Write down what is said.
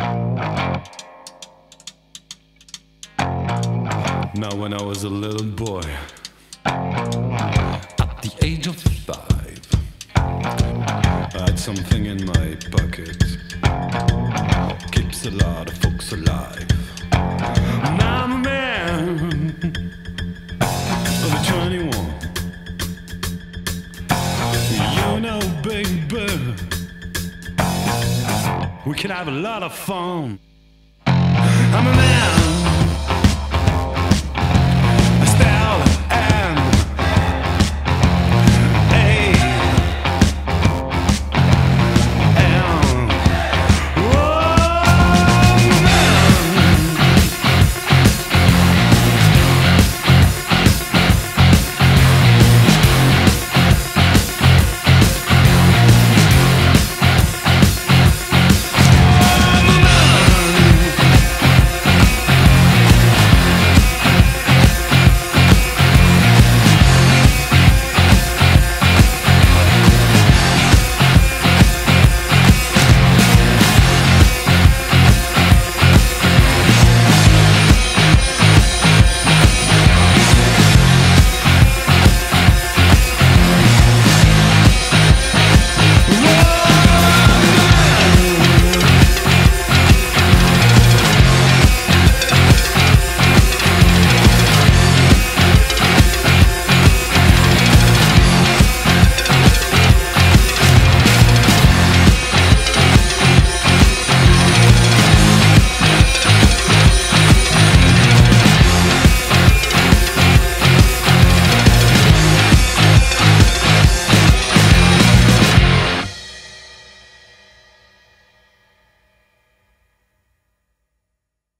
Now when I was a little boy, at the age of 5, I had something in my pocket, keeps a lot of folks alive. Now I'm a man of 21. You know, baby, we can have a lot of fun. I'm a man